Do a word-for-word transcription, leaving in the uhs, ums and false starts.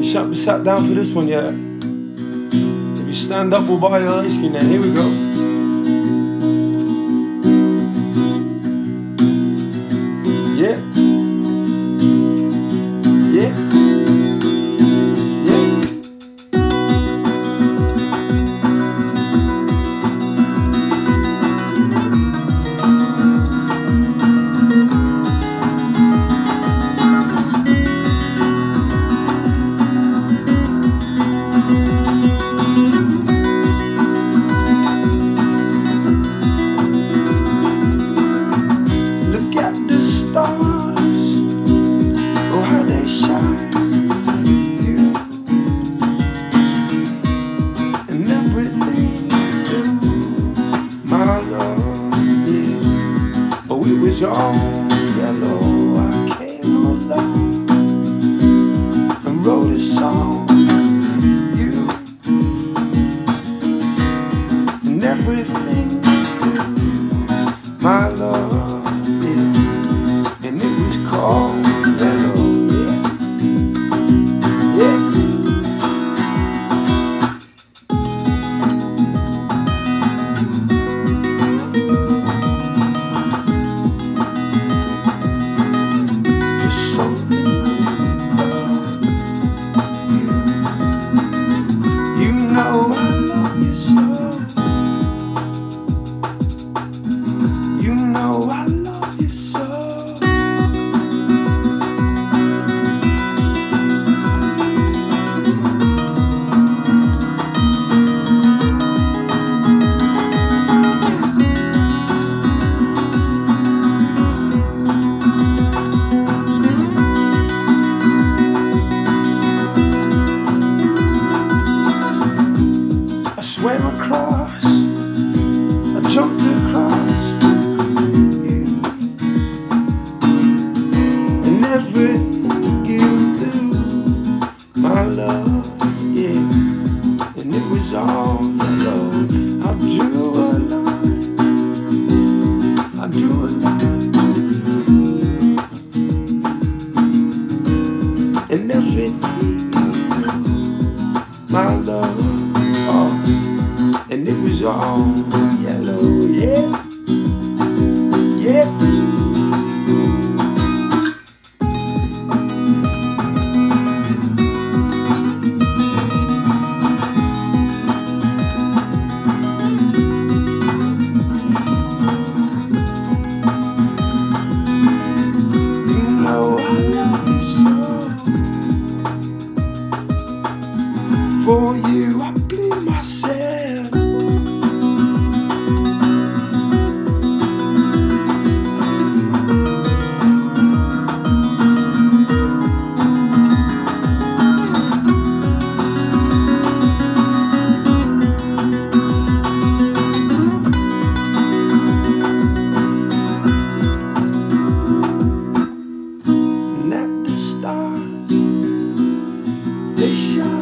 Shan't be sat down for this one yet. If you stand up, we'll buy you ice cream then. Here we go. Yeah. Yeah. Yeah. Look at the stars, oh how they shine. You and everything you do, my love, yeah. Oh, it was all yellow. I came along and wrote a song. You and everything you do, my love. And it was called Hello, yeah, yeah. Just something you, you know I love you so. You know I love you so. I swam across, I jumped across you, and everything you do, my love, yeah. And it was all yellow. I drew a line, I drew a line, and everything you do, my love. Oh, and it was all yellow, yeah, yeah. You know I love you so. For you I bleed myself. And at the stars, they shine.